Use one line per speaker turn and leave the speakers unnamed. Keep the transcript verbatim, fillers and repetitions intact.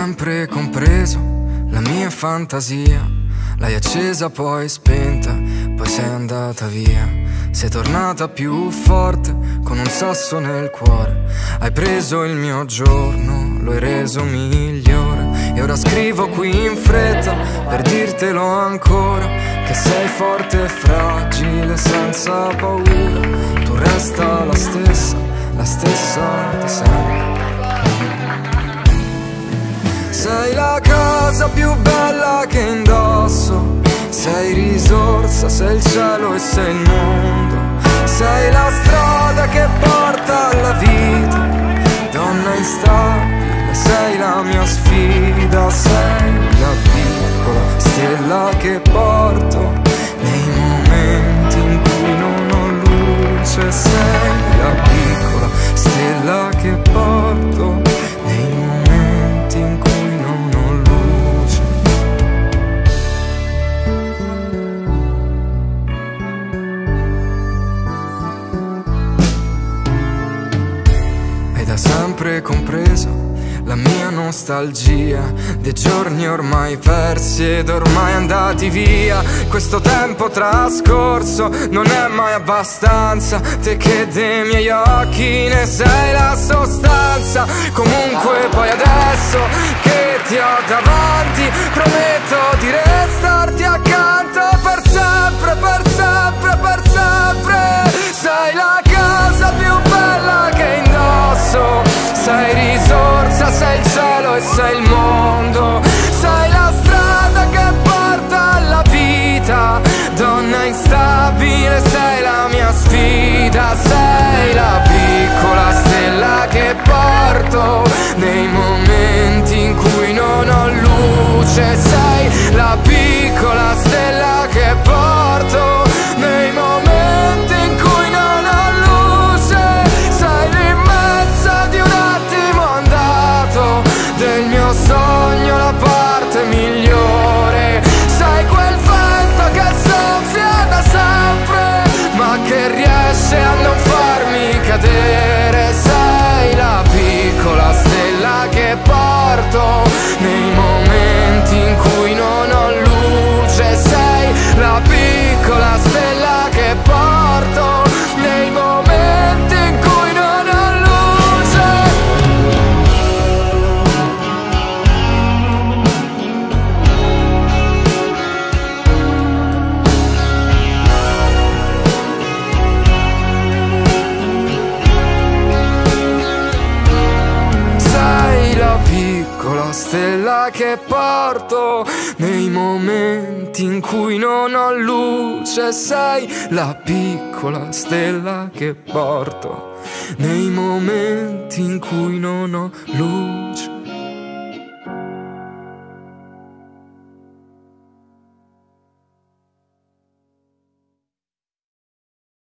sempre compreso la mia fantasia. L'hai accesa poi spenta, poi sei andata via. Sei tornata più forte con un sasso nel cuore. Hai preso il mio giorno, lo hai reso migliore. E ora scrivo qui in fretta per dirtelo ancora, che sei forte e fragile senza paura. Tu resta la stessa, la stessa di sempre. Sei la cosa più bella che indosso, sei risorsa, sei il cielo e sei il mondo. Sei la strada che porta alla vita, donna instabile, sei la mia sfida. Sei la piccola stella che porto nei momenti in cui non ho luce. Sei la piccola stella che porto nei momenti in cui non ho luce. Hai da sempre compreso la mia nostalgia dei giorni ormai persi ed ormai andati via. Questo tempo trascorso non è mai abbastanza. Te che dei miei occhi ne sei la sostanza. Comunque poi adesso che ti ho davanti, prometto di restarti accanto per sempre, per sempre, per sempre. Sei la casa più bella che indosso, sei risorsa, sei il cielo e sei il mondo. Sei la strada che porta alla vita, donna instabile, sei la mia sfida. Sei la piccola stella che porto nei momenti in cui non ho luce. Sei la piccola stella che porto nei momenti in cui non ho luce. Sei l'immensa di un attimo andato del mio sogno, la parte migliore. Sei quel vento che soffia da sempre, ma che riesce a non farmi cadere. Sei la piccola stella che porto nei momenti in cui non ho luce. Sei la piccola stella che porto nei momenti in cui non ho luce. Sei la piccola stella che porto nei momenti in cui non ho luce. Sei la piccola stella che porto nei momenti in cui non ho luce.